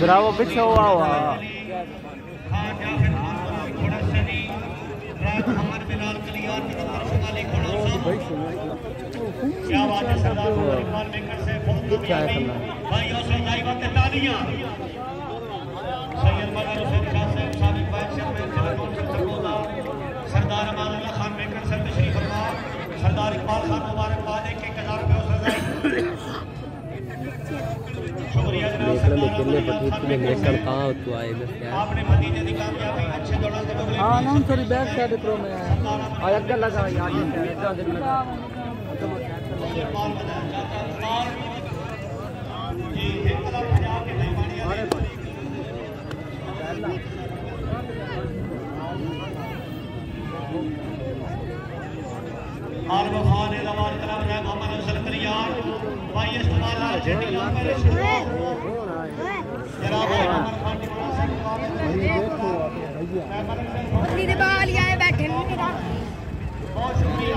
जरा वो पीछे हुआ क्या बात है सरदार इकबाल मेकर से बहुत क्या है भाई हौसला अफजाई वक्त तालियां सैयद मौलाना हुसैन खान साहब साबिक वाइस चेयरमैन जिला काउंसिल सरगोदा सरदार अमानुल्लाह खान मेकर सर तशरीफ फरमा सरदार इकबाल खान मुबारकबाद 1000 रुपये हौसला अफजाई शुक्रिया जनाब आपने भतीजे की कामयाबी अच्छे दौड़ान के बगले हां ना थोड़ी बैक साइड प्रो में और अगर लगा यार इतना दिन लगा जी इंकलाब पंजाब के मेहमानियां आल वफान रवान कलाम है मोहम्मद अफजल करियान भाई इस्तेमाल चेटियां मेरे जनाब उमर खान की मुनासिब दीदी बाल आए बैठे बहुत शुक्रिया